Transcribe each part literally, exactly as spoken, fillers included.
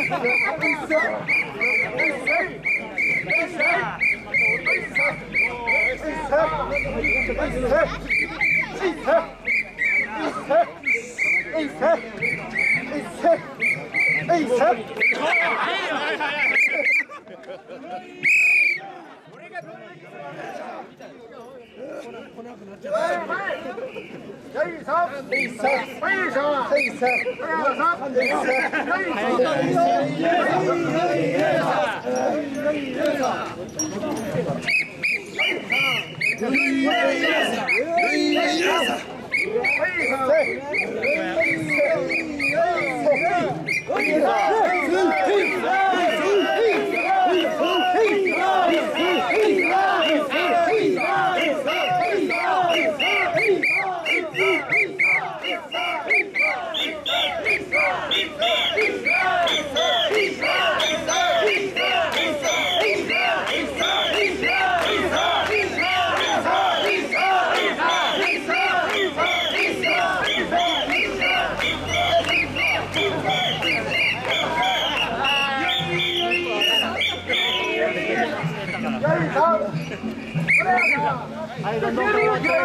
はいどんどん変わってるよ。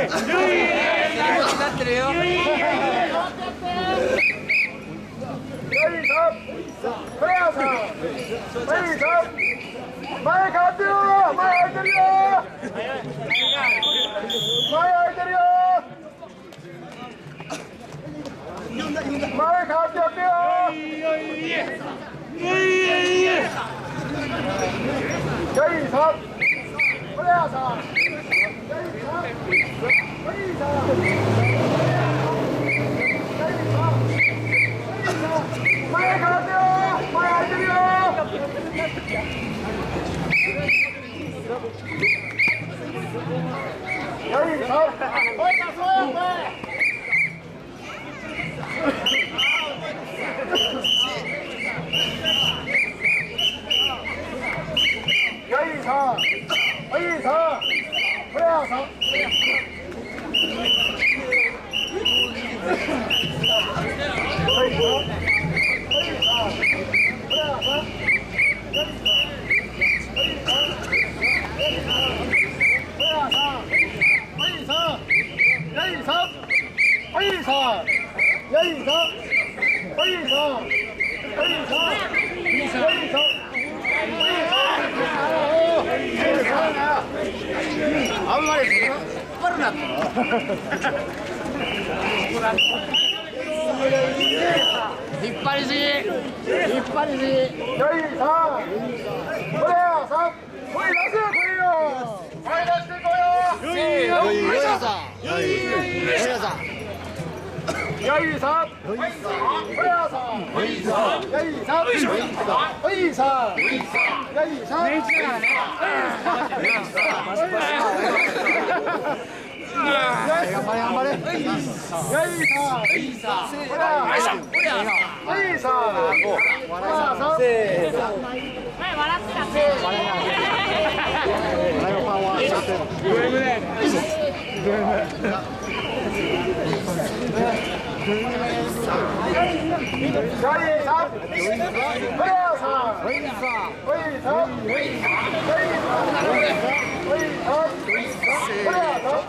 なってるよ。前変わってるよ。前開いてるよ。前開いてるよ。前変わってやってよ。よいしょ。これはさ。前変わってよ。前開いてるよ。よいしょ。おいしょよ、お前。よいしょ。おいしょ。これはさ。あんまり引っ張るなと。引っ張りすぎ。引っ張りすぎ。よいさ。これやさ。声出せよこれよ。声出してこよ。よいさ。よいさ。よいさ。これやさ。よいさ。よいさ。よいさ。よいさ。よいさ。年一だからね。頑張れ頑張れ。よいさ。よいさ。ほら。よいさ。せーの。前笑ってた。笑えない。前のパンは笑ってる。ド M ね。ド M。よいさ。ほらさ。よいさ。よいさ。よいさ。よいさ。ほらさ。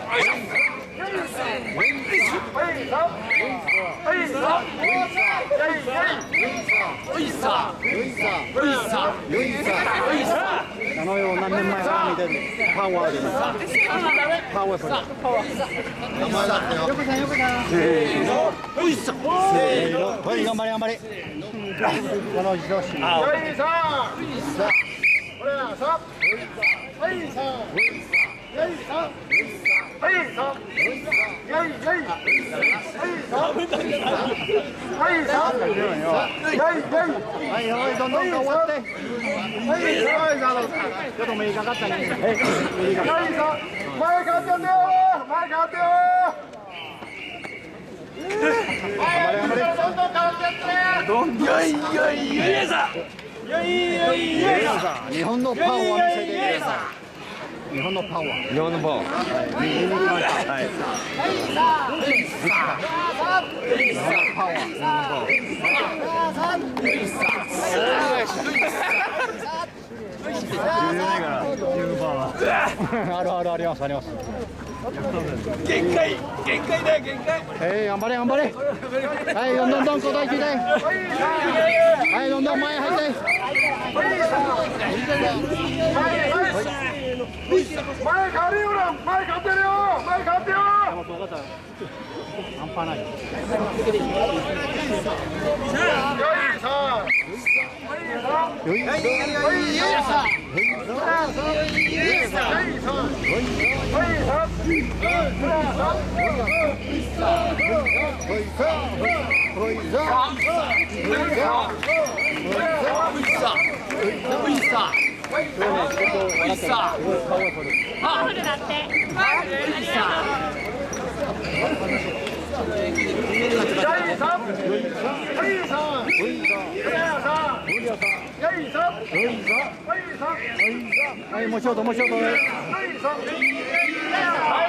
あのよ何年前から見てるパワーでパワーそれ名前だってよよくさんよくさんせーのよいさせーのはい頑張れ頑張れこの女子よいさこれはさはいさよいさはいさよいよいはいさはいさよいよいはいはいどんどん終わってはいちょっと目がかったねはいさ前かってやってよ前かってよはいどんどん変わってやってどんどんよいよいよいさよいよいよいさ日本のパンを見せてください日本のパワー。日本のパワー。はい。日本のパワー。はい。パワー。 あるあるありますあります。 限界限界だよ限界。 はい頑張れ頑張れ。はいどんどんどん交代して。はいどんどん前入って。 前変わるよな前変わってるよ前変わってるよ。 半端ない。よいさ。よいさ。はい、もうちょっともうちょっと。